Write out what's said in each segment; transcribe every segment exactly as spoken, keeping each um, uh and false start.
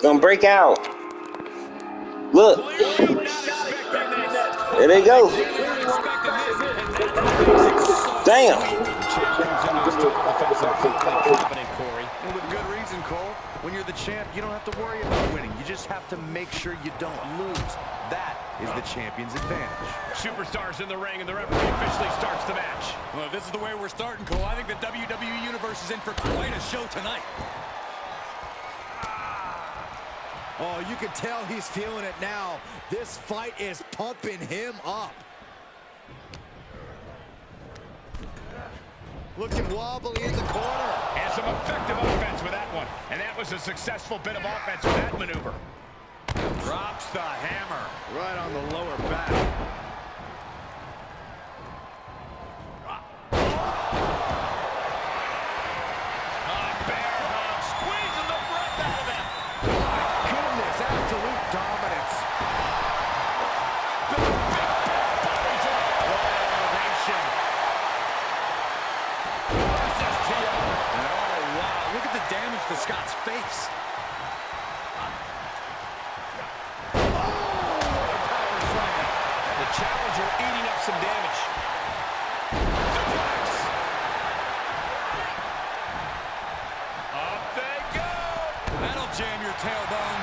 gonna break out. Look. There they go. Damn. And with good reason, Cole. When you're the champ, you don't have to worry about winning. You just have to make sure you don't lose. That is the champion's advantage. Superstars in the ring, and the referee officially starts the match. Well, if this is the way we're starting, Cole, I think the W W E Universe is in for quite a show tonight. Oh, you can tell he's feeling it now. This fight is pumping him up. Looking wobbly in the corner. And some effective offense with that one. And that was a successful bit of offense with that maneuver. Drops the hammer. Right on the lower back. A bear hug, squeezing the breath out of them. My goodness, absolute dominance. Big, big, big shot. What elevation. Versus T O. Oh, wow. Look at the damage to Scott's face. Challenger eating up some damage. Suplex. Up they go. That'll jam your tailbone.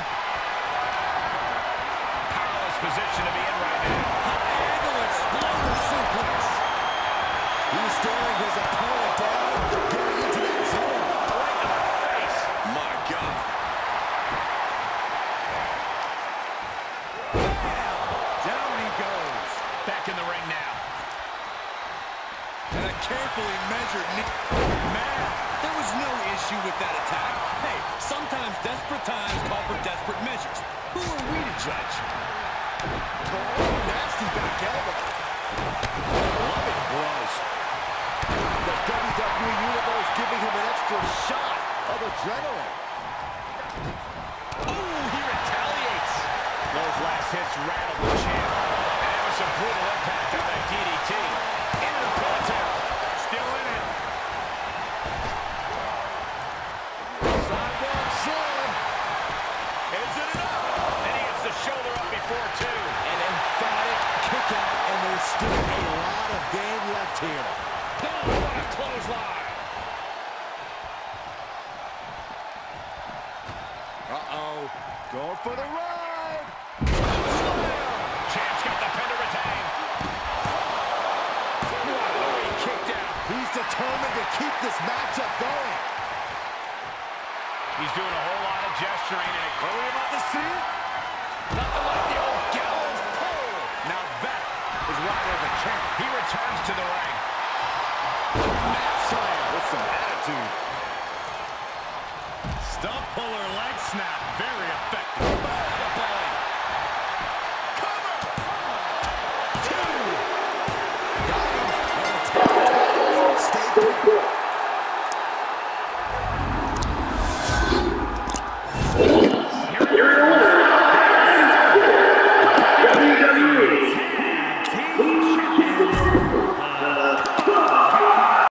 Powerless position to be in right now. High angle exploder suplex. He's staring his opponent down, getting into that zone. Right in the face. My God. Down he goes. Back in the ring now. And a carefully measured knee. Man, there was no issue with that attack. Hey, sometimes desperate times call for desperate measures. Who are we to judge? Oh, nasty back elbow. Loving blows. The W W E Universe giving him an extra shot of adrenaline. Oh, he retaliates. Those last hits rattled the champ. And it was some brutal impact on that D D T. Into the ponytail. Still in it. Sidewalk slam. Is it enough? And he gets the shoulder up before two. An emphatic kick out, and there's still a lot of game left here. Oh, what a clothesline. Uh-oh. Going for the ride. Champ's got the pin to retain. Oh, he kicked out. He's determined to keep this matchup going. He's doing a whole lot of gesturing. And What are we about to see? nothing like the old gallows pole. Now that is why they're the champ. He returns to the ring. Mat slam with some attitude. Stump puller leg snap. Very effective.